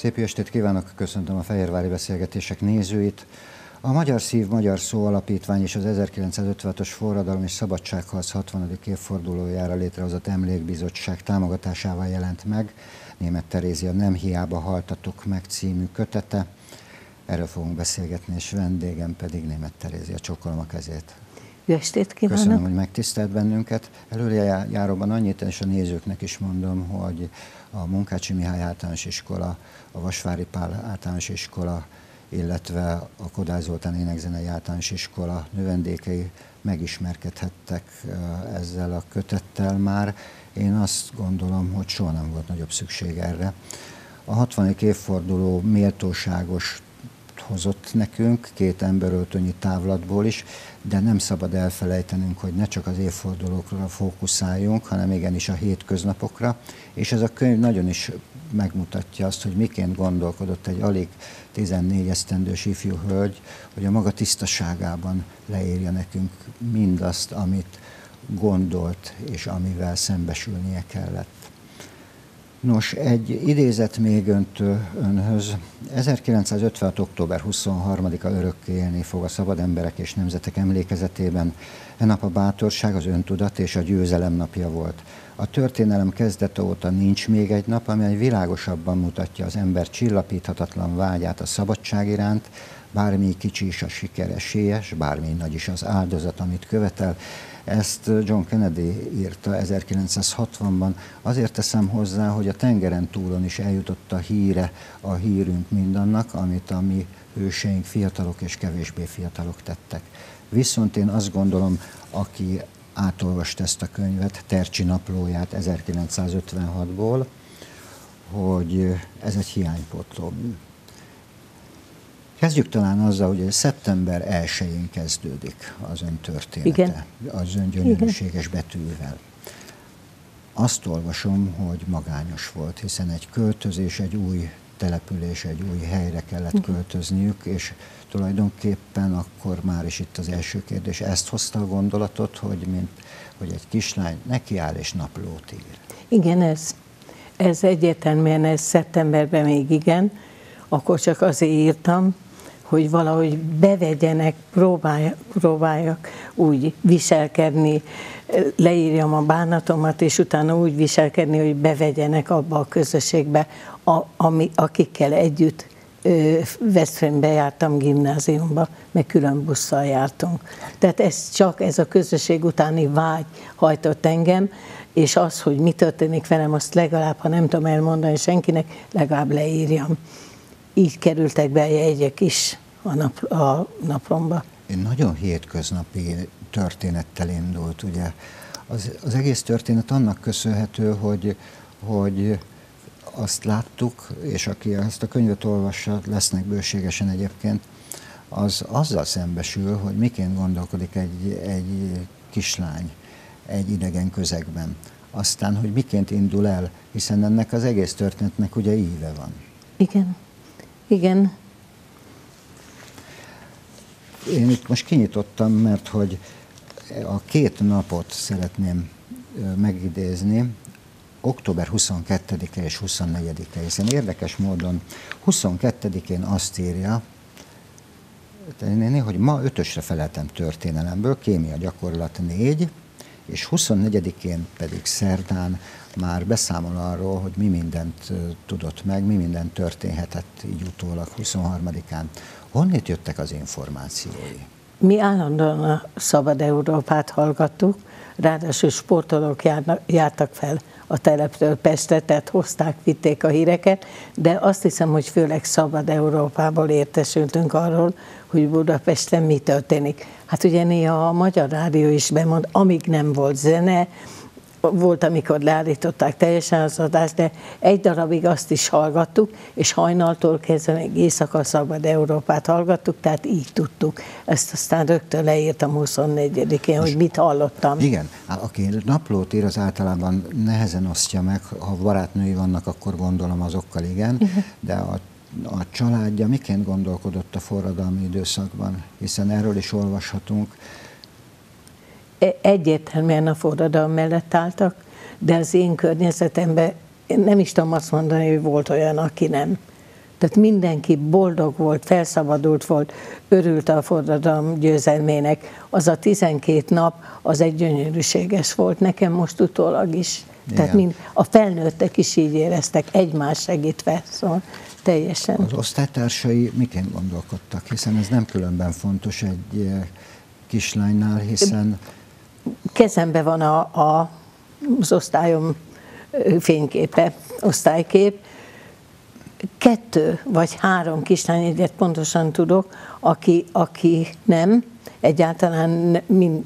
Szép jó estét kívánok, köszöntöm a Fehérvári Beszélgetések nézőit. A Magyar Szív, Magyar Szó Alapítvány és az 1956-os forradalom és szabadságharc 60. évfordulójára létrehozott emlékbizottság támogatásával jelent meg Németh Terézia Nem hiába haltatok meg című kötete. Erről fogunk beszélgetni, és vendégem pedig Németh Terézia. Csókolom a kezét. Jó estét kívánok! Köszönöm, hogy megtisztelt bennünket. Előrejáróban annyit, és a nézőknek is mondom, hogy a Munkácsi Mihály Általános Iskola, a Vasvári Pál Általános Iskola, illetve a Kodály Zoltán Énekzenei Általános Iskola növendékei megismerkedhettek ezzel a kötettel már. Én azt gondolom, hogy soha nem volt nagyobb szükség erre. A 60. évforduló méltóságos hozott nekünk, két emberöltönyi távlatból is, de nem szabad elfelejtenünk, hogy ne csak az évfordulókra fókuszáljunk, hanem igenis a hétköznapokra, és ez a könyv nagyon is megmutatja azt, hogy miként gondolkodott egy alig 14 esztendős ifjú hölgy, hogy a maga tisztaságában leírja nekünk mindazt, amit gondolt, és amivel szembesülnie kellett. Nos, egy idézet még önhöz. 1956. október 23-a örökké élni fog a szabad emberek és nemzetek emlékezetében. E nap a bátorság, az öntudat és a győzelem napja volt. A történelem kezdete óta nincs még egy nap, amely világosabban mutatja az ember csillapíthatatlan vágyát a szabadság iránt, bármi kicsi is a siker esélyes, bármi nagy is az áldozat, amit követel. Ezt John Kennedy írta 1960-ban. Azért teszem hozzá, hogy a tengeren túlon is eljutott a hírünk mindannak, amit a mi hőseink, fiatalok és kevésbé fiatalok tettek. Viszont én azt gondolom, aki átolvast ezt a könyvet, Tercsi naplóját 1956-ból, hogy ez egy hiánypótló mű. Kezdjük talán azzal, hogy szeptember 1-én kezdődik az ön története, igen, az ön gyönyörűséges betűvel. Azt olvasom, hogy magányos volt, hiszen egy költözés, egy új település, egy új helyre kellett költözniük, és tulajdonképpen akkor már is itt az első kérdés, ezt hozta a gondolatot, hogy egy kislány nekiáll és naplót ír. Igen, ez egyértelműen, ez szeptemberben még igen, akkor csak azért írtam, hogy valahogy bevegyenek, próbáljak úgy viselkedni, leírjam a bánatomat, és utána úgy viselkedni, hogy bevegyenek abba a közösségbe, akikkel együtt Veszprémbe jártam gimnáziumba, meg külön busszal jártunk. Tehát ez a közösség utáni vágy hajtott engem, és az, hogy mi történik velem, azt legalább, ha nem tudom elmondani senkinek, legalább leírjam. Így kerültek be a jegyek is a naplomba. Én nagyon hétköznapi történettel indult, ugye. Az egész történet annak köszönhető, hogy azt láttuk, és aki ezt a könyvet olvassa, lesznek bőségesen egyébként, az azzal szembesül, hogy miként gondolkodik egy kislány egy idegen közegben. Aztán, hogy miként indul el, hiszen ennek az egész történetnek ugye íve van. Igen. Igen. Én itt most kinyitottam, mert hogy a két napot szeretném megidézni, október 22-e és 24-e, hiszen érdekes módon 22-én azt írja, hogy ma 5-ösre feleltem történelemből, kémia gyakorlat 4, és 24-én pedig szerdán már beszámol arról, hogy mi mindent tudott meg, mi mindent történhetett így utólag 23-án. Honnét jöttek az információi? Mi állandóan a Szabad Európát hallgattuk, ráadásul sportolók jártak fel a teleptől Pestre, tehát hozták, vitték a híreket, de azt hiszem, hogy főleg Szabad Európából értesültünk arról, hogy Budapesten mi történik. Hát ugye néha a Magyar Rádió is bemond, amíg nem volt zene, volt, amikor leállították teljesen az adást, de egy darabig azt is hallgattuk, és hajnaltól kezdve meg éjszaka Szabad Európát hallgattuk, tehát így tudtuk. Ezt aztán rögtön leírtam 24-én, hogy mit hallottam. Igen, aki naplót ír, az általában nehezen osztja meg, ha barátnői vannak, akkor gondolom azokkal igen, de a családja miként gondolkodott a forradalmi időszakban, hiszen erről is olvashatunk. Egyértelműen a forradalom mellett álltak, de az én környezetemben nem is tudom azt mondani, hogy volt olyan, aki nem. Tehát mindenki boldog volt, felszabadult volt, örült a forradalom győzelmének. Az a 12 nap, az egy gyönyörűséges volt, nekem most utólag is. Igen. Tehát a felnőttek is így éreztek, egymás segítve, szóval teljesen. Az osztálytársai miként gondolkodtak, hiszen ez nem különben fontos egy kislánynál, hiszen... Kezemben van az osztályom fényképe, osztálykép. 2 vagy 3 kislány, egyet pontosan tudok, aki nem, egyáltalán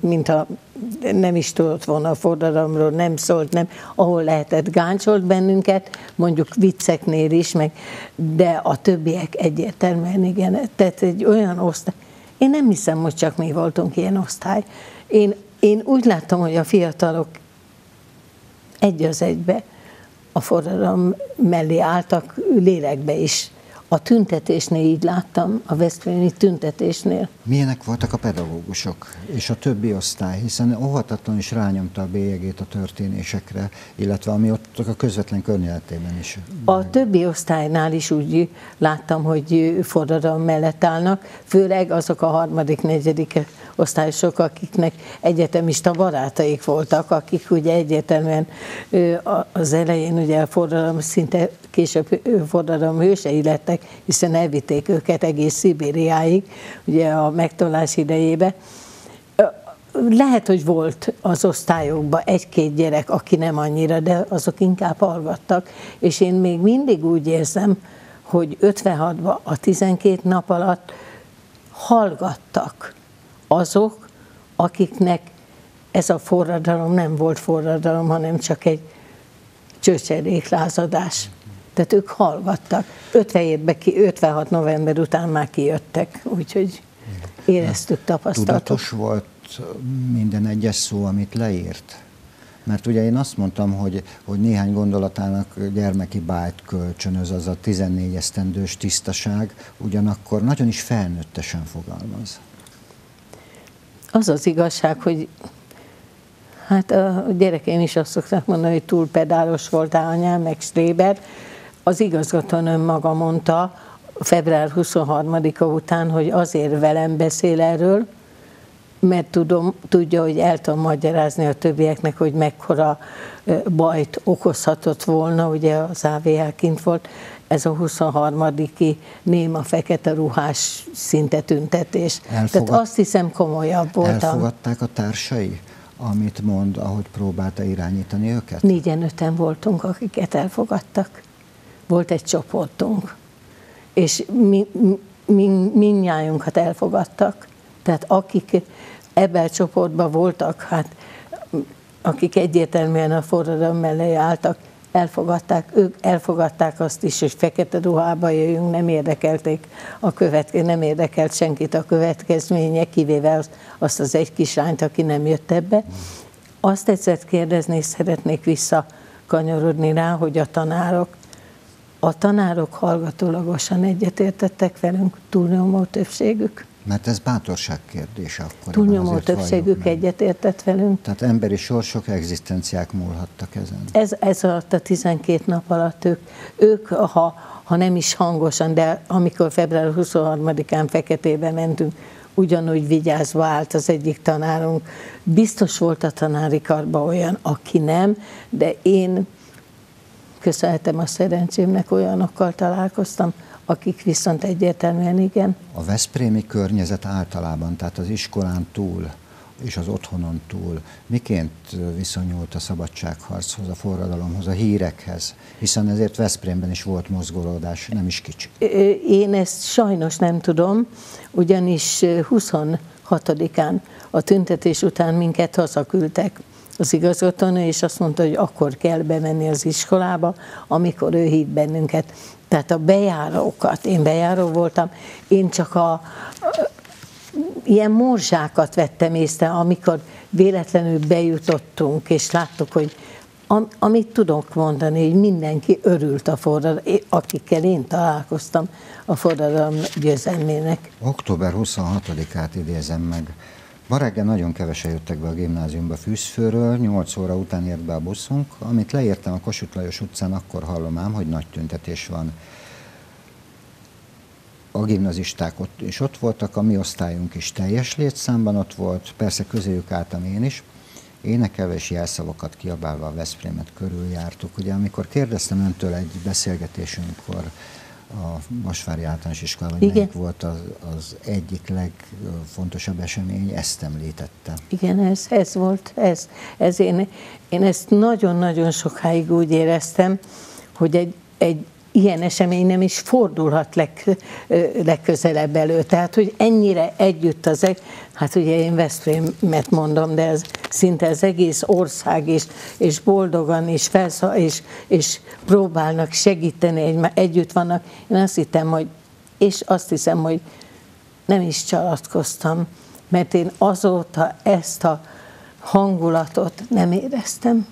nem is tudott volna a forradalomról, nem szólt, nem, ahol lehetett, gáncsolt bennünket, mondjuk vicceknél is, de a többiek egyértelműen igen. Tehát egy olyan osztály, én nem hiszem, hogy csak mi voltunk ilyen osztály. Én úgy láttam, hogy a fiatalok egy az egybe a forradalom mellé álltak, lélekbe is. A tüntetésnél így láttam, a veszprémi tüntetésnél. Milyenek voltak a pedagógusok és a többi osztály, hiszen óhatatlanul is rányomta a bélyegét a történésekre, illetve ami ott a közvetlen környezetében is. A többi osztálynál is úgy láttam, hogy forradalom mellett állnak, főleg azok a 3., 4. osztályosok, akiknek egyetemista barátaik voltak, akik ugye egyértelműen az elején ugye a forradalom, szinte később forradalom hősei lettek, hiszen elvitték őket egész Szibériáig, ugye a megtorlás idejébe. Lehet, hogy volt az osztályokban 1-2 gyerek, aki nem annyira, de azok inkább hallgattak, és én még mindig úgy érzem, hogy 56-ban a 12 nap alatt hallgattak azok, akiknek ez a forradalom nem volt forradalom, hanem csak egy csőcseréklázadás. Tehát ők hallgattak. 56 november után már kijöttek, úgyhogy éreztük, tapasztaltuk. Tudatos volt minden egyes szó, amit leírt? Mert ugye én azt mondtam, hogy néhány gondolatának gyermeki bájt kölcsönöz, az a 14 esztendős tisztaság, ugyanakkor nagyon is felnőttesen fogalmaz. Az az igazság, hogy hát a gyerekeim is azt szokták mondani, hogy túl pedálos voltál anyám, meg Stréber. Az igazgatónőm maga mondta február 23-a után, hogy azért velem beszél erről, mert tudja, hogy el tudom magyarázni a többieknek, hogy mekkora bajt okozhatott volna, ugye az AVH kint volt, ez a 23-i néma fekete ruhás szinte tüntetés. Tehát azt hiszem, komolyabb voltam. Elfogadták a társai, amit mond, ahogy próbálta irányítani őket? 4-5-en voltunk, akiket elfogadtak. Volt egy csoportunk, és mindnyájunkat elfogadtak. Tehát akik ebben a csoportban voltak, hát akik egyértelműen a forradalom mellé álltak, ők elfogadták azt is, hogy fekete ruhába jöjjünk, nem érdekelt senkit a következménye, kivéve azt az egy kislányt, aki nem jött ebbe. Azt tetszett kérdezni, és szeretnék visszakanyarodni rá, hogy a tanárok hallgatólagosan egyetértettek velünk, túlnyomó többségük. Mert ez bátorság kérdése akkor. Túlnyomó többségük egyetértett velünk. Tehát emberi sorsok, egzisztenciák múlhattak ezen. Ez alatt a 12 nap alatt ők ha nem is hangosan, de amikor február 23-án Feketébe mentünk, ugyanúgy vigyázva állt az egyik tanárunk. Biztos volt a tanári karban olyan, aki nem, de én köszönhetem a szerencsémnek, olyanokkal találkoztam, akik viszont egyértelműen igen. A veszprémi környezet általában, tehát az iskolán túl és az otthonon túl, miként viszonyult a szabadságharchoz, a forradalomhoz, a hírekhez? Hiszen ezért Veszprémben is volt mozgolódás, nem is kicsi. Én ezt sajnos nem tudom, ugyanis 26-án a tüntetés után minket hazaküldtek az igazgatónő, és azt mondta, hogy akkor kell bemenni az iskolába, amikor ő hív bennünket. Tehát a bejárókat, én bejáró voltam, én csak ilyen morzsákat vettem észre, amikor véletlenül bejutottunk, és láttuk, hogy amit tudok mondani, hogy mindenki örült a forradalom, akikkel én találkoztam a forradalom győzelmének. Október 26-át idézem meg. Ma reggel nagyon kevesen jöttek be a gimnáziumba Fűzfőről, 8 óra után ért be a buszunk. Amit leértem a Kossuth Lajos utcán, akkor hallom ám, hogy nagy tüntetés van. a gimnazisták ott voltak, a mi osztályunk is teljes létszámban ott volt, persze közéjük álltam én is, énekelve és jelszavakat kiabálva a Veszprémet körüljártuk. Ugye amikor kérdeztem öntől egy beszélgetésünkkor a Vasvári Általános Iskolában, hogy melyik volt az egyik legfontosabb esemény, ezt említette. Igen, ez volt. Én ezt nagyon-nagyon sokáig úgy éreztem, hogy egy ilyen esemény nem is fordulhat legközelebb elő. Tehát, hogy ennyire együtt hát ugye én Veszprémet mondom, de ez szinte az egész ország és boldogan és próbálnak segíteni, együtt vannak. Én azt hiszem, hogy nem is csalatkoztam, mert én azóta ezt a hangulatot nem éreztem.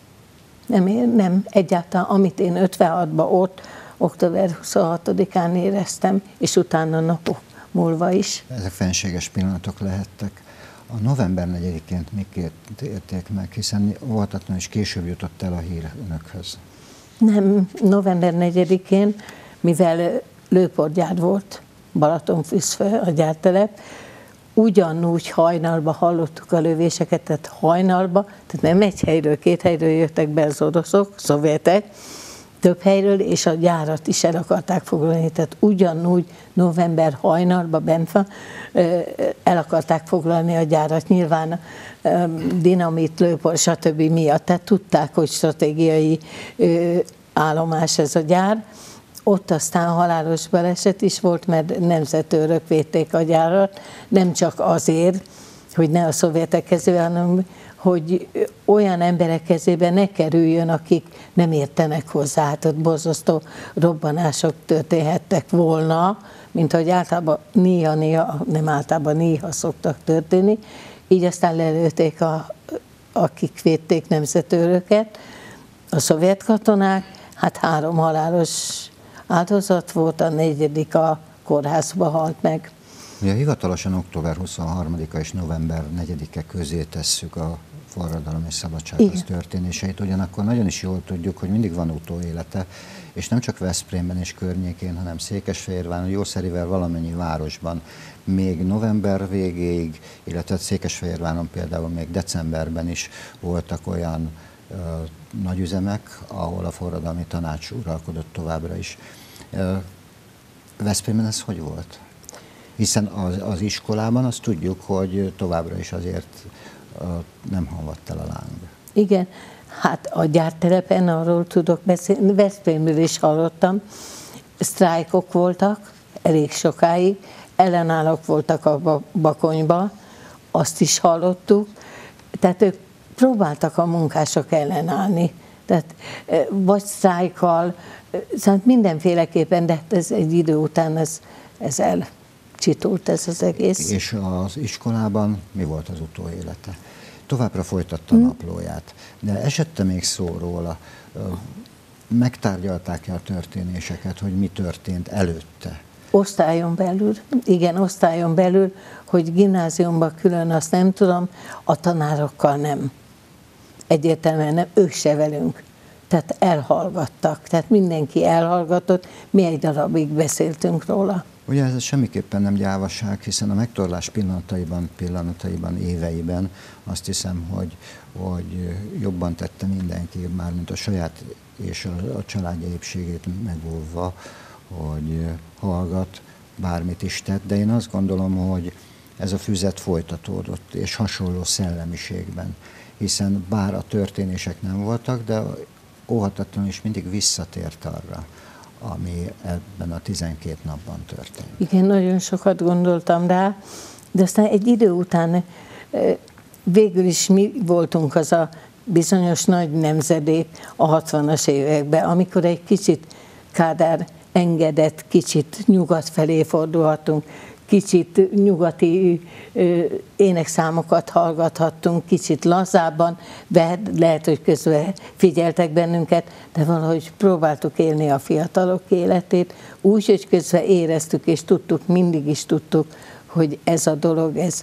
Nem, egyáltalán, amit én 56-ban ott, október 26-án éreztem, és utána napok múlva is. Ezek fenséges pillanatok lehettek. A november 4-én miként érték meg, hiszen óhatatlanul is később jutott el a hír önökhöz. Nem, november 4-én, mivel lőportgyár volt, Balatonfürdő a gyártelep, ugyanúgy hajnalba hallottuk a lövéseket, tehát hajnalba, tehát nem egy helyről, két helyről jöttek be az oroszok, szovjetek, több helyről, és a gyárat is el akarták foglalni, tehát ugyanúgy november hajnalba bent van, el akarták foglalni a gyárat, nyilván dinamit, lőpor, stb. Miatt, tehát tudták, hogy stratégiai állomás ez a gyár. Ott aztán halálos baleset is volt, mert nemzetőrök védték a gyárat, nem csak azért, hogy ne a szovjetek kezébe, hanem hogy olyan emberek kezébe ne kerüljön, akik nem értenek hozzá. Hát ott borzasztó robbanások történhettek volna, mint ahogy általában néha szoktak történni. Így aztán lelőtték, akik védték nemzetőröket, a szovjet katonák, hát 3 halálos áldozat volt, a 4. a kórházba halt meg. Ugye hivatalosan október 23-a és november 4-e közé tesszük a forradalom és szabadságharc történéseit, ugyanakkor nagyon is jól tudjuk, hogy mindig van utóélete, és nem csak Veszprémben és környékén, hanem Székesfehérváron, Jószerivel, valamennyi városban még november végéig, illetve Székesfehérváron például még decemberben is voltak olyan nagy üzemek, ahol a forradalmi tanács uralkodott továbbra is. Veszprémben ez hogy volt? Hiszen az iskolában azt tudjuk, hogy továbbra is azért nem halvadt el a láng. Igen, hát a gyártelepen arról tudok beszélni, Veszprémről is hallottam, sztrájkok voltak elég sokáig, ellenállók voltak a Bakonyba, azt is hallottuk, tehát ők próbáltak a munkások ellenállni, tehát vagy sztrájkkal, szóval mindenféleképpen, de ez egy idő után ez elcsitult ez az egész. És az iskolában mi volt az utóélete? Továbbra folytatta a naplóját, de esette még szó róla, megtárgyalták-e a történéseket, hogy mi történt előtte? Osztályon belül, igen, osztályon belül, hogy gimnáziumban külön azt nem tudom, a tanárokkal nem. Egyértelműen nem, ők se velünk. Tehát elhallgattak, tehát mindenki elhallgatott, mi egy darabig beszéltünk róla. Ugye ez semmiképpen nem gyávaság, hiszen a megtorlás pillanataiban, éveiben azt hiszem, hogy jobban tette mindenki, mármint a saját és a családja épségét megóvva, hogy hallgat, bármit is tett, de én azt gondolom, hogy ez a füzet folytatódott, és hasonló szellemiségben, hiszen bár a történések nem voltak, de óhatatlanul is mindig visszatért arra, ami ebben a 12 napban történt. Igen, nagyon sokat gondoltam rá, de aztán egy idő után végül is mi voltunk az a bizonyos nagy nemzedék a 60-as években, amikor egy kicsit Kádár engedett, kicsit nyugat felé fordulhatunk, kicsit nyugati énekszámokat hallgathattunk, kicsit lazábban, de lehet, hogy közben figyeltek bennünket, de valahogy próbáltuk élni a fiatalok életét, úgy, hogy közben éreztük és tudtuk, mindig is tudtuk, hogy ez a dolog, ez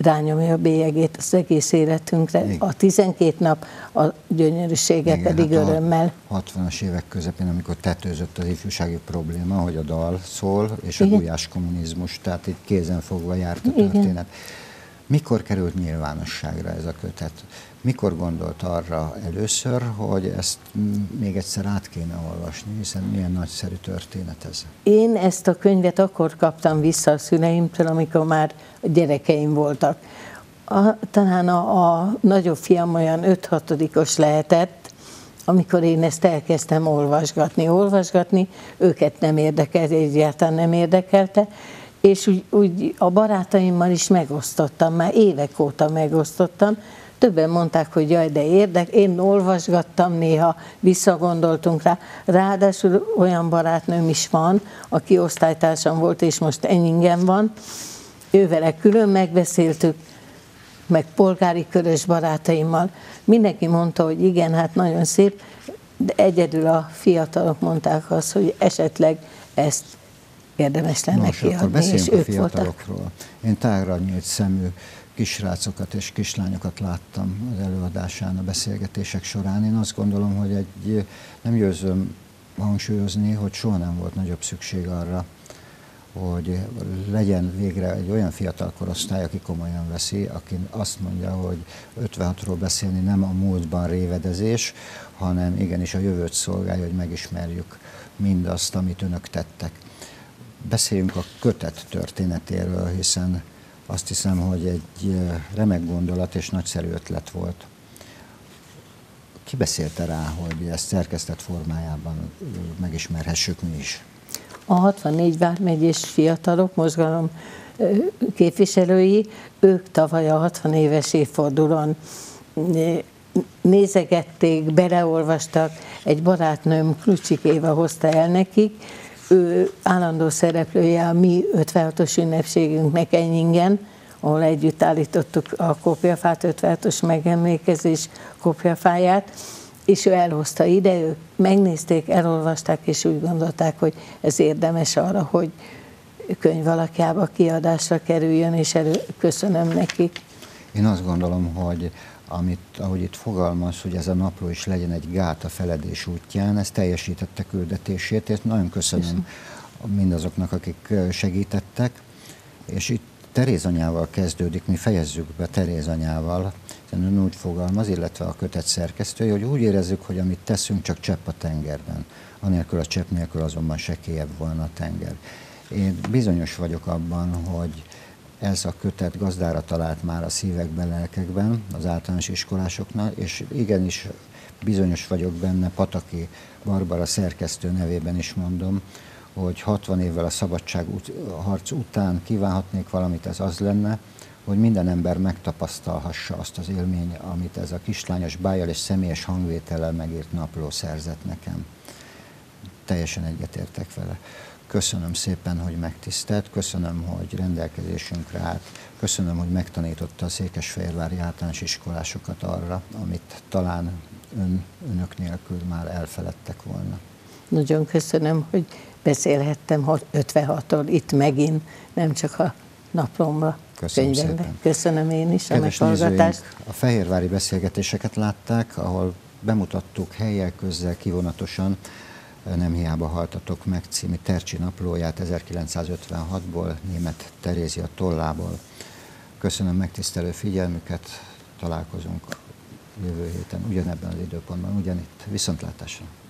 rányomja a bélyegét az egész életünkre. Igen. A 12 nap a gyönyörűsége igen, pedig hát örömmel. A 60-as évek közepén, amikor tetőzött az ifjúsági probléma, hogy a dal szól, és a gulyás kommunizmus, tehát itt kézenfogva járt a történet. Igen. Mikor került nyilvánosságra ez a kötet? Mikor gondolt arra először, hogy ezt még egyszer át kéne olvasni, hiszen milyen nagyszerű történet ez? Én ezt a könyvet akkor kaptam vissza a szüleimtől, amikor már gyerekeim voltak. Talán a nagyobb fiam olyan 5-6-os lehetett, amikor én ezt elkezdtem olvasgatni, őket nem érdekelte, egyáltalán nem érdekelte, és úgy a barátaimmal is megosztottam, már évek óta megosztottam. Többen mondták, hogy jaj, de én olvasgattam, néha visszagondoltunk rá. Ráadásul olyan barátnőm is van, aki osztálytársam volt, és most enyingen van. Ővele külön megbeszéltük, meg polgári körös barátaimmal. Mindenki mondta, hogy igen, hát nagyon szép, de egyedül a fiatalok mondták azt, hogy esetleg ezt érdemes lenne kiadni. Akkor beszéljünk a fiatalokról. Voltak. Én tágra nyílt szemű kisrácokat és kislányokat láttam az előadásán, a beszélgetések során. Én azt gondolom, hogy nem győzöm hangsúlyozni, hogy soha nem volt nagyobb szükség arra, hogy legyen végre egy olyan fiatal korosztály, aki komolyan veszi, aki azt mondja, hogy 56-ról beszélni nem a múltban révedezés, hanem igenis a jövőt szolgálja, hogy megismerjük mindazt, amit önök tettek. Beszéljünk a kötet történetéről, hiszen azt hiszem, hogy egy remek gondolat és nagyszerű ötlet volt. Ki beszélte rá, hogy ezt szerkesztett formájában megismerhessük mi is? A 64 vármegyés fiatalok mozgalom képviselői, ők tavaly a 60 éves évfordulón nézegették, beleolvastak, egy barátnőm, Klucsik Éva hozta el nekik, ő állandó szereplője a mi 56-os ünnepségünknek Enyingen, ahol együtt állítottuk a kopjafát, 56-os megemlékezés kopjafáját, és ő elhozta ide, ők megnézték, elolvasták, és úgy gondolták, hogy ez érdemes arra, hogy könyv alakjába kiadásra kerüljön, és köszönöm nekik. Én azt gondolom, hogy ahogy itt fogalmaz, hogy ez a napló is legyen egy gát a feledés útján, ez teljesítette küldetését, és nagyon köszönöm mindazoknak, akik segítettek, és itt Teréz anyával kezdődik, mi fejezzük be Teréz anyával, hiszen ön úgy fogalmaz, illetve a kötet szerkesztője, hogy úgy érezzük, hogy amit teszünk, csak csepp a tengerben. Anélkül a csepp nélkül azonban sekélyebb volna a tenger. Én bizonyos vagyok abban, hogy ez a kötet gazdára talált már a szívekben, lelkekben, az általános iskolásoknál, és igenis bizonyos vagyok benne, Pataki Barbara szerkesztő nevében is mondom, hogy 60 évvel a szabadságharc után kívánhatnék valamit, ez az lenne, hogy minden ember megtapasztalhassa azt az élmény, amit ez a kislányos bájjal és személyes hangvétellel megírt napló szerzett nekem. Teljesen egyetértek vele. Köszönöm szépen, hogy megtisztelt, köszönöm, hogy rendelkezésünkre állt, köszönöm, hogy megtanította a székesfehérvári általános iskolásokat arra, amit talán önök nélkül már elfeledtek volna. Nagyon köszönöm, hogy beszélhettem 56-ról itt megint, nem csak a naplomra, könyvemben. Köszönöm én is a meghallgatást. A fehérvári beszélgetéseket látták, ahol bemutattuk helyek közzel kivonatosan Nem hiába haltatok meg című Tercsi naplóját 1956-ból, német Terézia tollából. Köszönöm megtisztelő figyelmüket, találkozunk jövő héten ugyanebben az időpontban, ugyanitt. Viszontlátásra!